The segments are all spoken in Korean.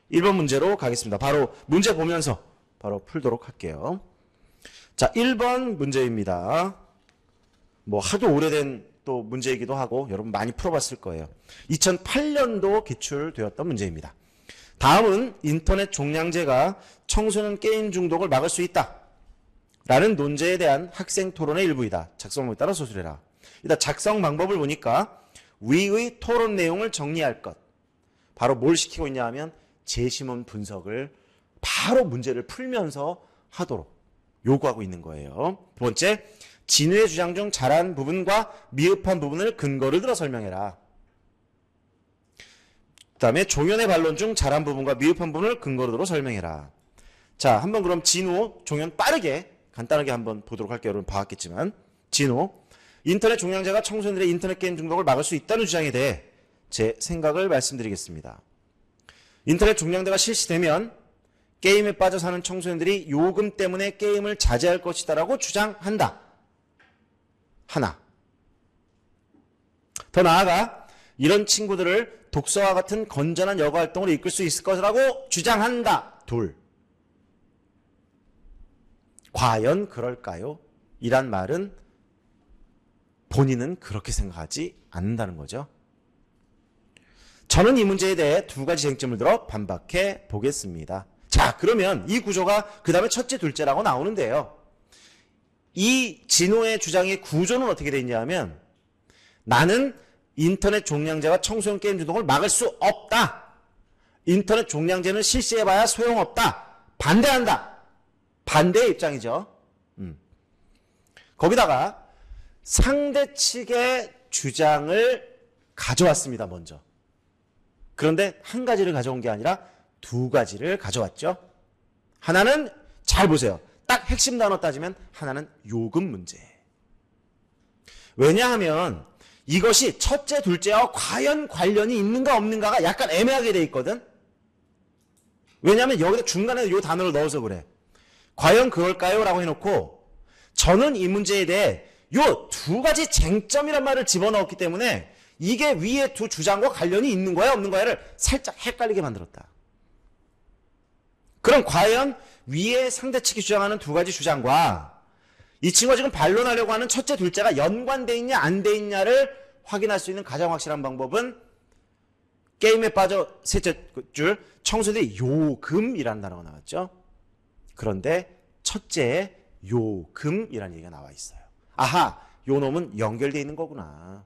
1번 문제로 가겠습니다. 바로 문제 보면서 바로 풀도록 할게요. 자, 1번 문제입니다. 뭐 하도 오래된 또 문제이기도 하고 여러분 많이 풀어봤을 거예요. 2008년도 기출되었던 문제입니다. 다음은 인터넷 종량제가 청소년 게임 중독을 막을 수 있다 라는 논제에 대한 학생 토론의 일부이다. 작성 방법에 따라 소술해라. 일단 작성 방법을 보니까 위의 토론 내용을 정리할 것. 바로 뭘 시키고 있냐 하면 제시문 분석을 바로 문제를 풀면서 하도록 요구하고 있는 거예요. 두 번째, 진우의 주장 중 잘한 부분과 미흡한 부분을 근거를 들어 설명해라. 그 다음에 종현의 반론 중 잘한 부분과 미흡한 부분을 근거로 들어 설명해라. 자, 한번 그럼 진우, 종현 빠르게 간단하게 한번 보도록 할게요. 여러분 봐왔겠지만 진우, 인터넷 종량제가 청소년들의 인터넷 게임 중독을 막을 수 있다는 주장에 대해 제 생각을 말씀드리겠습니다. 인터넷 종량제가 실시되면 게임에 빠져 사는 청소년들이 요금 때문에 게임을 자제할 것이다라고 주장한다. 하나. 더 나아가 이런 친구들을 독서와 같은 건전한 여가 활동으로 이끌 수 있을 것이라고 주장한다. 둘. 과연 그럴까요? 이란 말은 본인은 그렇게 생각하지 않는다는 거죠. 저는 이 문제에 대해 두 가지 쟁점을 들어 반박해 보겠습니다. 자, 그러면 이 구조가 그 다음에 첫째, 둘째라고 나오는데요. 이 진호의 주장의 구조는 어떻게 되어 있냐 하면 나는 인터넷 종량제가 청소년 게임 중독을 막을 수 없다. 인터넷 종량제는 실시해봐야 소용없다. 반대한다. 반대의 입장이죠. 거기다가 상대 측의 주장을 가져왔습니다. 먼저. 그런데 한 가지를 가져온 게 아니라 두 가지를 가져왔죠. 하나는 잘 보세요. 딱 핵심 단어 따지면 하나는 요금 문제. 왜냐하면 이것이 첫째, 둘째와 과연 관련이 있는가 없는가가 약간 애매하게 돼 있거든. 왜냐하면 여기다 중간에 이 단어를 넣어서 그래. 과연 그럴까요? 라고 해놓고 저는 이 문제에 대해 요 두 가지 쟁점이란 말을 집어넣었기 때문에 이게 위에 두 주장과 관련이 있는 거야 없는 거야를 살짝 헷갈리게 만들었다. 그럼 과연 위에 상대 측이 주장하는 두 가지 주장과 이 친구가 지금 반론하려고 하는 첫째, 둘째가 연관돼 있냐 안 돼 있냐를 확인할 수 있는 가장 확실한 방법은 게임에 빠져 셋째 줄 청소년들이 요금이라는 단어가 나왔죠. 그런데 첫째에 요금이라는 얘기가 나와 있어요. 아하, 요 놈은 연결되어 있는 거구나.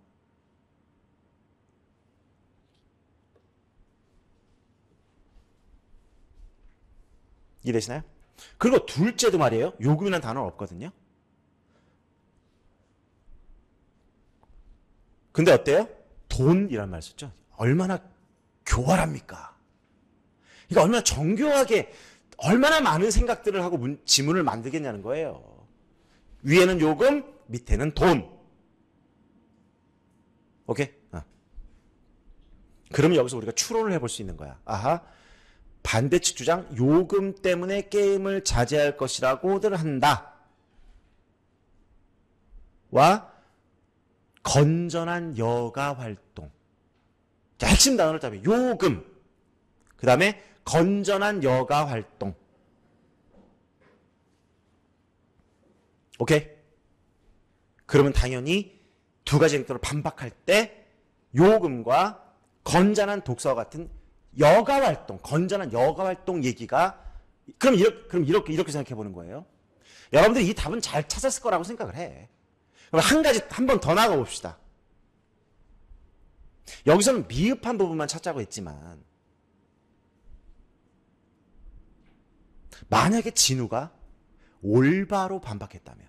이해되시나요? 그리고 둘째도 말이에요. 요금이라는 단어는 없거든요. 근데 어때요? 돈이란 말 썼죠. 얼마나 교활합니까? 그러니까 얼마나 정교하게 얼마나 많은 생각들을 하고 지문을 만들겠냐는 거예요. 위에는 요금, 밑에는 돈. 오케이? 그러면 여기서 우리가 추론을 해볼 수 있는 거야. 아하, 반대측 주장, 요금 때문에 게임을 자제할 것이라고들 한다. 와, 건전한 여가 활동. 자, 핵심 단어를 잡아요. 요금. 그 다음에 건전한 여가 활동. 오케이? 그러면 당연히 두 가지 쟁점을 반박할 때 요금과 건전한 독서와 같은 여가 활동, 건전한 여가 활동 얘기가 그럼 이렇게 생각해 보는 거예요. 여러분들이 이 답은 잘 찾았을 거라고 생각을 해. 그럼 한 번 더 나가 봅시다. 여기서는 미흡한 부분만 찾자고 했지만 만약에 진우가 올바로 반박했다면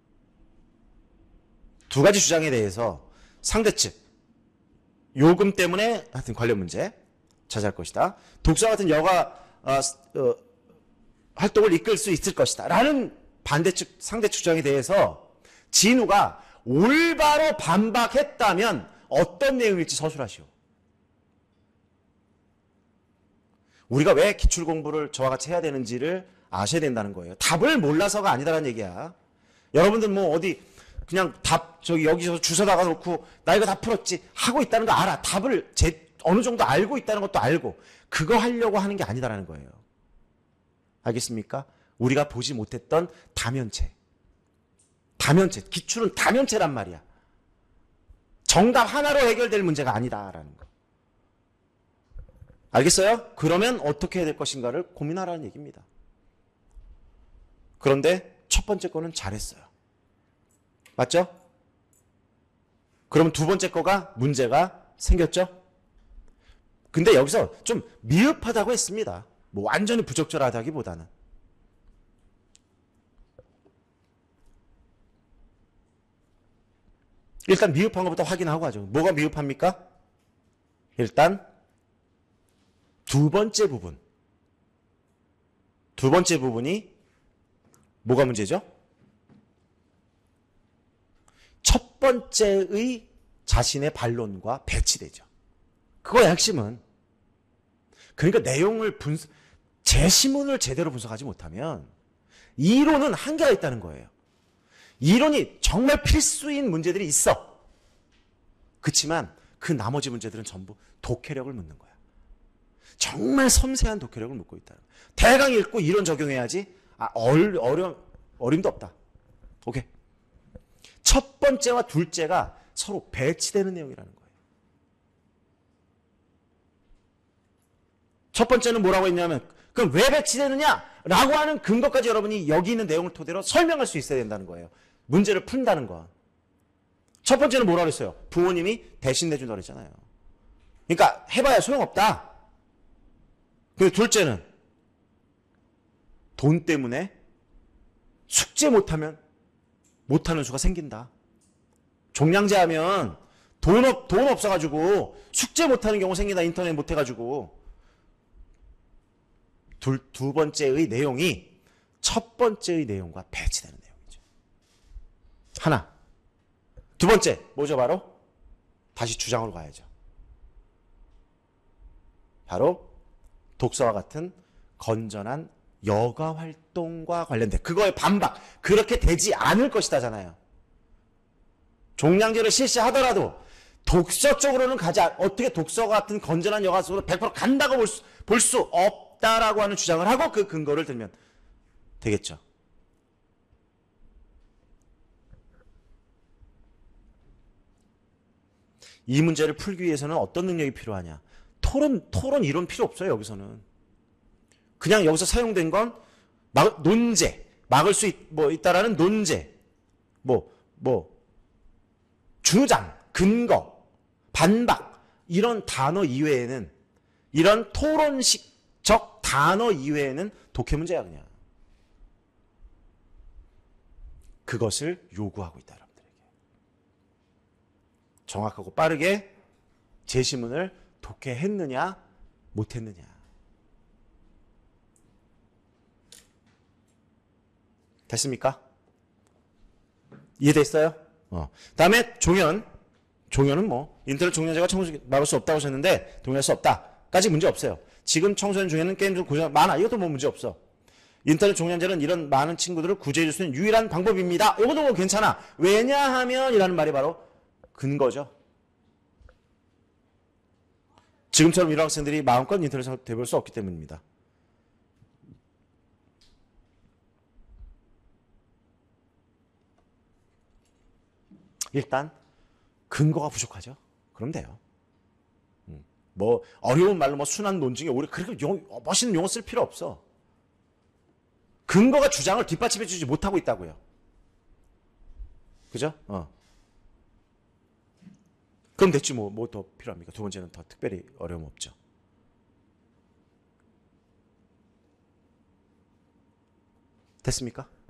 두 가지 주장에 대해서 상대 측 요금 때문에 하여튼 관련 문제 자제할 것이다. 독서와 같은 여가 활동을 이끌 수 있을 것이다. 라는 반대측 상대측 주장에 대해서 진우가 올바로 반박했다면 어떤 내용일지 서술하시오. 우리가 왜 기출 공부를 저와 같이 해야 되는지를 아셔야 된다는 거예요. 답을 몰라서가 아니다라는 얘기야. 여러분들 뭐 어디 그냥 답 여기서 주워다가 놓고 나 이거 다 풀었지 하고 있다는 거 알아. 답을 어느 정도 알고 있다는 것도 알고. 그거 하려고 하는 게 아니다라는 거예요. 알겠습니까? 우리가 보지 못했던 다면체. 기출은 다면체란 말이야. 정답 하나로 해결될 문제가 아니다라는 거. 알겠어요? 그러면 어떻게 해야 될 것인가를 고민하라는 얘기입니다. 그런데 첫 번째 거는 잘했어요. 맞죠? 그럼 두 번째 거가 문제가 생겼죠? 근데 여기서 좀 미흡하다고 했습니다. 뭐 완전히 부적절하다기보다는. 일단 미흡한 것부터 확인하고 하죠. 뭐가 미흡합니까? 일단 두 번째 부분. 두 번째 부분이 뭐가 문제죠? 첫 번째의 자신의 반론과 배치되죠. 그거의 핵심은. 그러니까 내용을 제시문을 제대로 분석하지 못하면 이론은 한계가 있다는 거예요. 이론이 정말 필수인 문제들이 있어. 그렇지만 그 나머지 문제들은 전부 독해력을 묻는 거야. 정말 섬세한 독해력을 묻고 있다는 거야. 대강 읽고 이론 적용해야지. 어림도 없다. 오케이. 첫 번째와 둘째가 서로 배치되는 내용이라는 거예요. 첫 번째는 뭐라고 했냐면, 그럼 왜 배치되느냐? 라고 하는 근거까지 여러분이 여기 있는 내용을 토대로 설명할 수 있어야 된다는 거예요. 문제를 푼다는 거. 첫 번째는 뭐라고 했어요? 부모님이 대신 내준다고 했잖아요. 그러니까 해봐야 소용없다. 그리고 둘째는 돈 때문에 숙제 못하면 못하는 수가 생긴다. 종량제 하면 돈 없어가지고 숙제 못하는 경우 생긴다. 인터넷 못해가지고. 두 번째의 내용이 첫 번째의 내용과 배치되는 내용이죠. 하나. 두 번째 뭐죠? 바로 다시 주장으로 가야죠. 바로 독서와 같은 건전한 여가 활동과 관련된 그거의 반박. 그렇게 되지 않을 것이다잖아요. 종량제를 실시하더라도 독서 쪽으로는 어떻게 독서 같은 건전한 여가 속으로 100% 간다고 볼 수 없다라고 하는 주장을 하고 그 근거를 들면 되겠죠. 이 문제를 풀기 위해서는 어떤 능력이 필요하냐? 토론 이론 필요 없어요, 여기서는. 그냥 여기서 사용된 건 논제, 막을 수 있다라는 논제, 주장, 근거, 반박, 이런 단어 이외에는, 이런 토론식적 단어 이외에는 독해 문제야, 그냥. 그것을 요구하고 있다, 여러분들에게. 정확하고 빠르게 제시문을 독해했느냐, 못했느냐. 됐습니까? 이해됐어요? 다음에 종현은 인터넷 종료제가 청소기 막을 수 없다고 하셨는데 동의할 수 없다까지 문제 없어요. 지금 청소년 중에는 게임 중 고장 많아. 이것도 문제 없어. 인터넷 종량제는 이런 많은 친구들을 구제해 줄 수 있는 유일한 방법입니다. 이것도 괜찮아. 왜냐하면 이라는 말이 바로 근거죠. 지금처럼 이런 학생들이 마음껏 인터넷을 대볼 수 없기 때문입니다. 일단 근거가 부족하죠. 그럼 돼요. 어려운 말로 순한 논증에 오래 그렇게 멋있는 용어 쓸 필요 없어. 근거가 주장을 뒷받침해 주지 못하고 있다고요. 그죠? 그럼 됐지 뭐 더 필요합니까? 두 번째는 더 특별히 어려움 없죠. 됐습니까?